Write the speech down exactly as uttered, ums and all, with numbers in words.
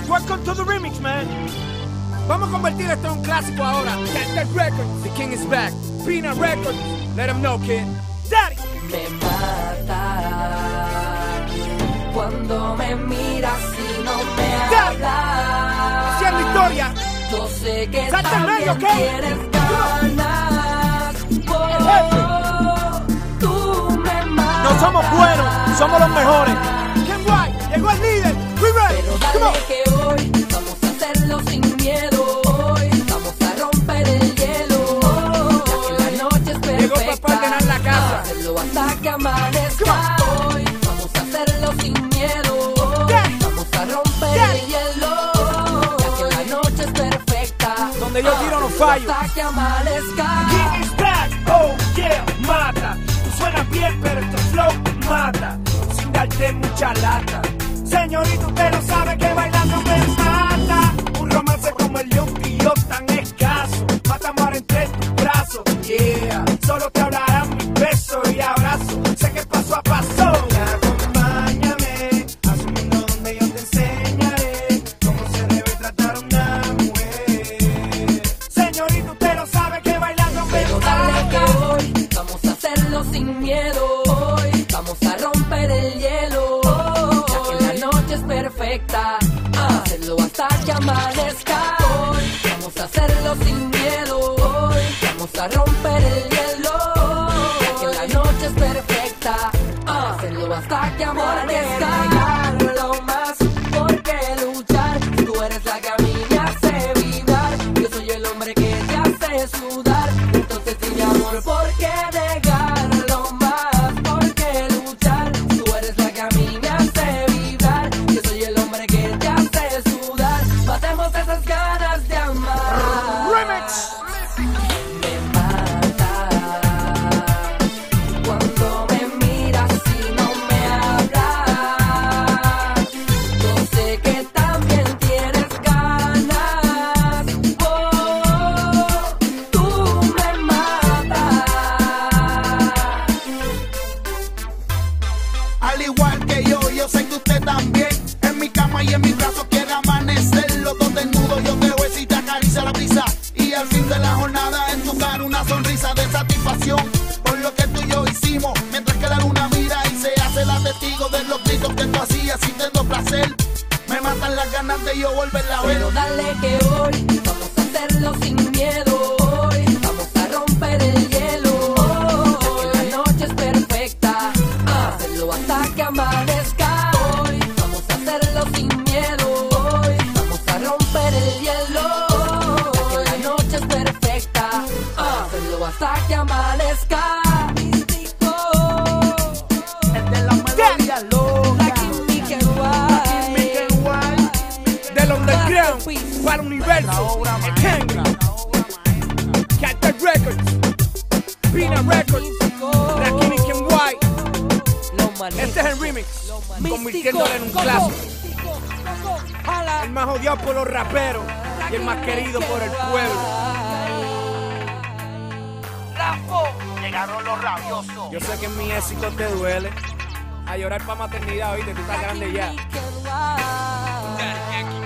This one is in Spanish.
Welcome to the remix, man. Vamos a convertir esto en un clásico ahora. Get Records, the king is back. Pina Records, let him know, kid. Daddy. Me mata cuando me miras y no me hablas. Haciendo historia. Yo sé que Salta en también medio, ¿ok? tienes ganas. Oh, tú me matas. No somos buenos, somos los mejores. Ken White, llegó el líder. We ready. Pero Come on. dale que hoy vamos a hacerlo sin miedo. Hoy vamos a romper el hielo. Ya que la noche es perfecta. Llegó papá a ordenar la casa. Hacerlo hasta que amanezca. Hoy vamos a hacerlo sin miedo. Hoy Yeah. vamos a romper Yeah. el hielo. Ya que la noche es perfecta. Donde yo tiro no fallo. Hasta que amanezca. King is back, oh yeah, mata. Tú suenas bien, pero este flow mata. Sin darte mucha lata. Señorita, usted no sabe que bailando me mata. Un romance como el de un tío tan escaso. Mata amor entre tus brazos, yeah. Solo te hablarán mis besos y abrazos. Sé que paso a paso. Acompáñame a su mundo donde yo te enseñaré cómo se debe tratar una mujer. Señorita, usted no sabe que bailando me Pero dale que mata. hoy vamos a hacerlo sin miedo. Hoy vamos a romper el hielo. Ya que la noche es perfecta. Hacerlo hasta que amanezca. Hoy vamos a hacerlo sin miedo. Hoy vamos a romper el hielo. Ya que la noche es perfecta. Hacerlo hasta que amanezca. Lo más, ¿por qué luchar? Tú eres la que a mí me hace vibrar. Yo soy el hombre que te hace sudar. Entonces dime amor, ¿por qué negarlo más? ¿Por qué luchar? Tú eres la que a mí me hace vibrar. Yo soy el hombre que te hace sudar. Matemos esas ganas de amar. Remix. Me mata cuando me miras y no me hablas. Yo sé que también tienes ganas. Oh, tú me matas. Al igual que yo, yo sé que usted también. En mi cama y en mis brazos quiere amanecer. Los dos desnudos, yo te beso y te acaricia la brisa. Y al fin de la jornada en tu cara una sonrisa de satisfacción por lo que tú y yo hicimos. Mientras que la luna mira y se hace la testigo de los gritos que tú hacías sintiendo placer. Me matan las ganas de yo volverla a ver. Pero dale que hoy vamos a hacerlo sin miedo. Hoy vamos a romper el hielo. Ya que la noche es perfecta. Hacerlo hasta que amanezca. Hoy vamos a hacerlo sin miedo. Hoy vamos a romper el hielo. Ya que la noche es perfecta. Hacerlo hasta que amanezca. Místico. Es de la melodía loca. Aquí Mickey White. Mickey White. Del underground para el universo. El Kendrick. Get Records. Pina Records. Rakim y Ken White. Este es el remix. Convirtiéndolo en un clásico. El más odiado por los raperos y el más querido por el pueblo. Llegaron los rabiosos. Yo sé que mi éxito te duele. A llorar pa' maternidad, oíste, tú estás grande ya. Mickey White.